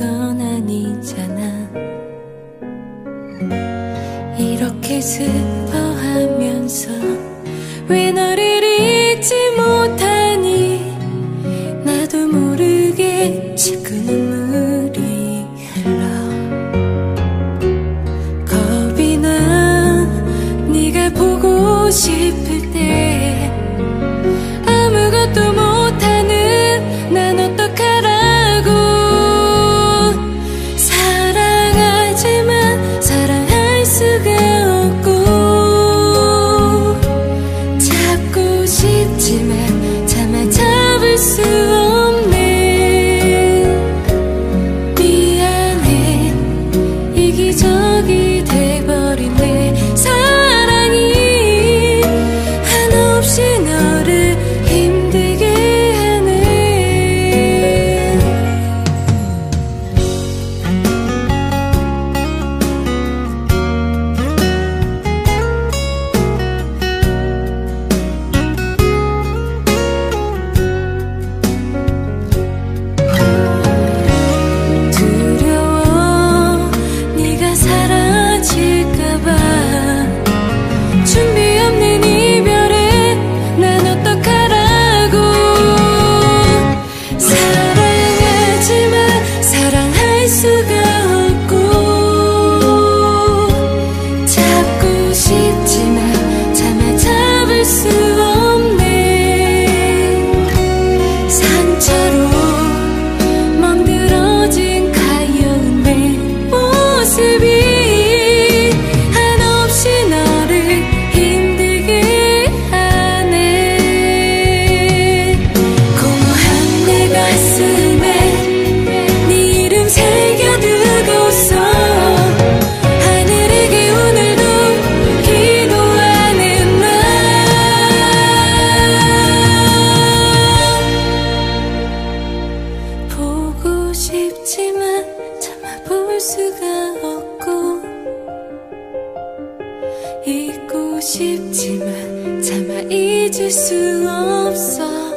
건 아니잖아. 이렇게 슬퍼하면서 왜 너를 잊지 못하니. 나도 모르게 자꾸 눈물이 흘러. 겁이 나 네가 보고 싶을 때. 아무것도 못하는 난 어떡하라고. 사랑하지만 사랑할 수가 없고, 잡고 싶지만 참아 잡을 수 없네. 미안해, 이기적이 돼버린 내 사랑이 한없이 너를 힘들게 하네. 두려워 네가 사라질까봐. 준비 없는 이별에 난 어떡하라고. 사랑하지만 사랑할 수가 없고, 잡고 싶지만 참아 잡을 수 없네. 상처로 멍들어진 가여운 내 모습이 한없이 너를 힘들게 하네. 공허한 내 가슴에 네 이름 새겨두고서 하늘에게 오늘도 기도하는 나. 보고 싶지만 참아볼 수가 없고, 잊고 싶지만 참아 잊을 수 없어.